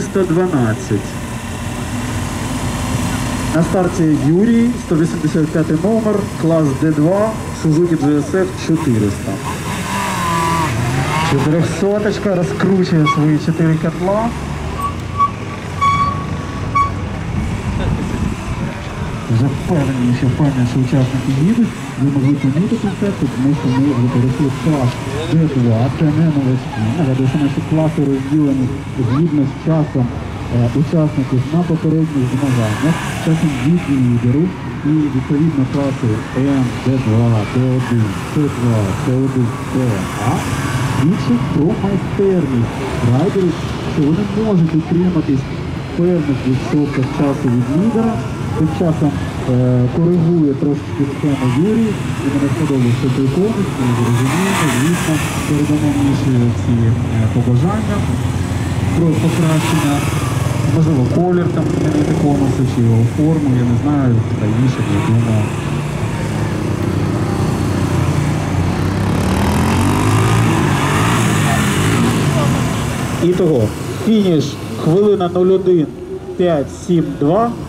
412. На старті Юрій, 185 номер, клас D2, Suzuki GSF 400. 400-очка розкручує свої 4 котла. Вже впевненіше, що учасники їдуть. Ви могли помітити це, тому що ми вже перейшли в клас D2, це не новачки. Нагадую, що наші класи розділені згідно з часом учасників на попередніх змаганнях, часом від лідеру, і відповідно класи М, Д2, Д1, С2, С1, С2, свідчить про майстерність райдерів, що вони можуть утриматись певних відсотках часу від лідера. Тим часом коригує трошки схему Юрій, і мене сподобався той комікс, ми зрозуміємо, звісно, передамо Міші ці побажання про покращення, можливо, колір там змінити коміксу, чи його форму, я не знаю, раніше, я думаю. Ітого, фініш хвилина 01.572.